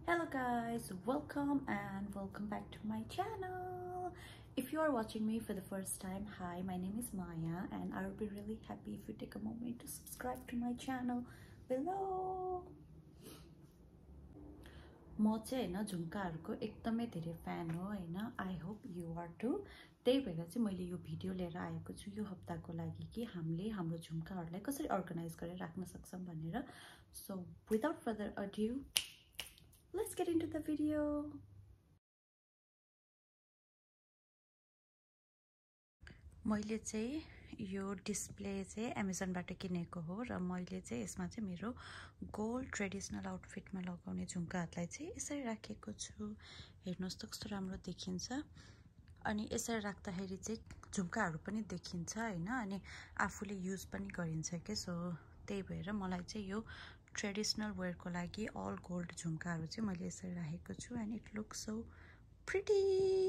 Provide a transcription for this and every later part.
Hello guys, welcome back to my channel. If you are watching me for the first time, hi, my name is Maya and I would be really happy if you take a moment to subscribe to my channel below. म चाहिँ हैन झुम्काहरुको एकदमै धेरै fan हो हैन. I hope you are too. त्यही भएर चाहिँ मैले यो भिडियो लिएर आएको छु यो हप्ताको लागि कि हामीले हाम्रो झुम्काहरुलाई कसरी अर्गनाइज गरेर राख्न सक्छौं भनेर. So without further ado, let's get into the video. मैले चाहिँ यो डिस्प्ले चाहिँ अमेजनबाट किनेको हो र मैले चाहिँ यसमा चाहिँ मेरो गोल्ड ट्रेडिसनल आउटफिटमा लगाउने झुम्काहरुलाई चाहिँ यसरी राखेको छु. हेर्नुस् त कस्तो राम्रो देखिन्छ. अनि यसरी राख्दाखेरि चाहिँ झुम्काहरु पनि देखिन्छ हैन. अनि आफूले युज पनि गरिन्छ के. सो त्यही भएर मलाई चाहिँ यो ट्रेडिसनल वेयरको लागि अल गोल्ड झुम्काहरु चाहिँ मैले यसरी राखेको छु. And it looks so pretty.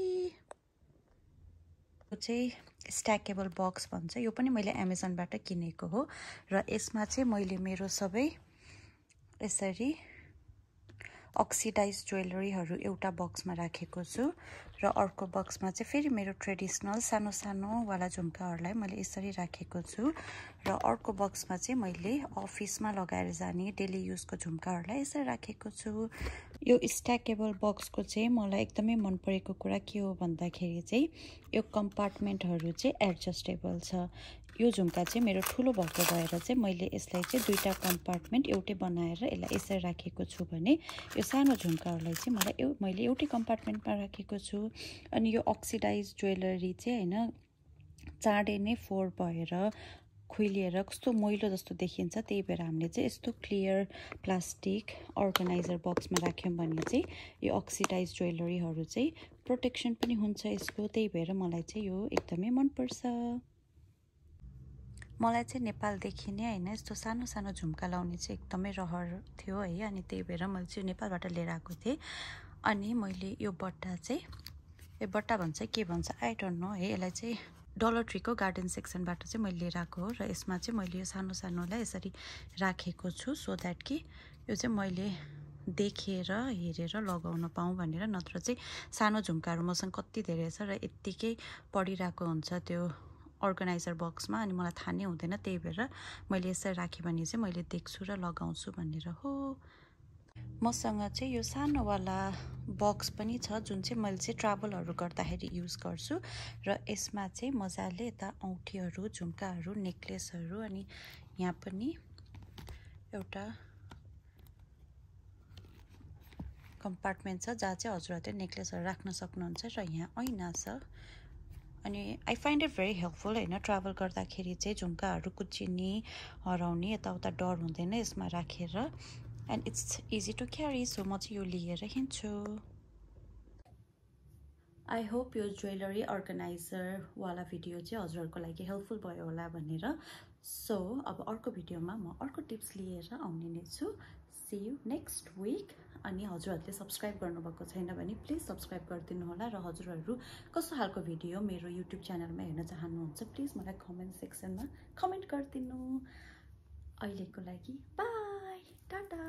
यो चाहिँ स्ट्याकेबल बक्स भन्छ. यो पनि मैले अमेजनबाट किनेको हो र यसमा चाहिँ मैले मेरो सबै यसरी अक्सिडाइज ज्वेलरीहरु एउटा बक्समा राखेको छु र अर्को बक्समा चाहिँ फेरि मेरो ट्रेडिसनल सानो सानो वाला झुम्काहरुलाई मैले यसरी राखेको छु र अर्को बक्समा चाहिँ मैले अफिसमा लगाएर जाने डेली युजको झुम्काहरुलाई यसरी राखेको छु. यो स्ट्याकेबल बक्सको चाहिँ मलाई एकदमै मन परेको कुरा के हो भन्दाखेरि चाहिँ यो कम्पार्टमेन्टहरु चाहिँ एडजस्टेबल छ. यो झुम्का चाहिँ मेरो ठुलो भएको भएर चाहिँ मैले यसलाई चाहिँ दुईटा कम्पार्टमेन्ट एउटै बनाएर यसलाई यसरी राखेको छु भने यो सानो झुम्काहरुलाई चाहिँ मैले एउटै कम्पार्टमेन्टमा राखेको छु. अनि यो अक्सिडाइज ज्वेलरी चाहिँ हैन चाँडै नै फोर भएर खुइलिएर कस्तो मैलो जस्तो देखिन्छ. त्यही भएर हामीले चाहिँ यस्तो क्लियर प्लास्टिक अर्गनाइजर बक्समा राख्यौं भने चाहिँ यो अक्सिडाइज ज्वेलरीहरु चाहिँ प्रोटेक्सन पनि हुन्छ यसको. त्यही भएर मलाई चाहिँ यो एकदमै मन पर्छ. मलाई चाहिँ नेपालदेखि नै हैन यस्तो सानो सानो झुम्का लाउने चाहिँ एकदमै रहर थियो है. अनि त्यही भएर मैले चाहिँ नेपालबाट लिएर आएको थिएँ. अनि मैले यो बट्टा चाहिँ यो बट्टा भन्छ के भन्छ आई डोन्ट नो है. यसलाई चाहिँ डलर ट्रीको गार्डन सेक्सनबाट चाहिँ मैले लिएर आएको हो र यसमा चाहिँ मैले यो सानो सानोलाई यसरी राखेको छु सो दैट कि यो चाहिँ मैले देखेर हेरेर लगाउन पाऊँ भनेर. नत्र चाहिँ सानो झुम्काहरु मसँग कति धेरै छ र यतिकै पडिरहेको हुन्छ त्यो अर्गनाइजर बक्समा अनि मलाई थाहा नै हुँदैन. त्यही भएर मैले यसरी राखे भने चाहिँ मैले देख्छु र लगाउँछु भनेर हो. मसँग चाहिँ यो सानो वाला बक्स पनि छ जुन चाहिँ मैले चाहिँ ट्राभलहरु गर्दाखेरि युज गर्छु र यसमा चाहिँ मजाले यता औँठीहरु झुम्काहरु नेकलेसहरु अनि यहाँ पनि एउटा कम्पार्टमेन्ट छ जहाँ चाहिँ हजुरहरुले नेकलेसहरु राख्न सक्नुहुन्छ र यहाँ ऐना छ. अनि I find it very helpful हैन. ट्राभल गर्दाखेरि चाहिँ झुम्काहरु कुच्चिने हराउने यताउता डर हुँदैन यसमा राखेर. And it's easy to carry. So म चाहिँ यो लिएर हिँड्छु. आई होप यो ज्वेलरी अर्गनाइजर वाला भिडियो चाहिँ हजुरहरुको लागि हेल्पफुल भयो होला भनेर. सो अब अर्को भिडियोमा म अर्को टिप्स लिएर आउने नै छु. See you next week. अनि हजुरहरुले सब्स्क्राइब गर्नुभएको छैन भने प्लिज सब्स्क्राइब गरिदिनु होला र हजुरहरु कस्तो खालको भिडियो मेरो युट्युब च्यानलमा हेर्न चाहनुहुन्छ प्लिज मलाई कमेन्ट सेक्सनमा कमेन्ट गरिदिनु. अहिलेको लागि बाइ टाटा.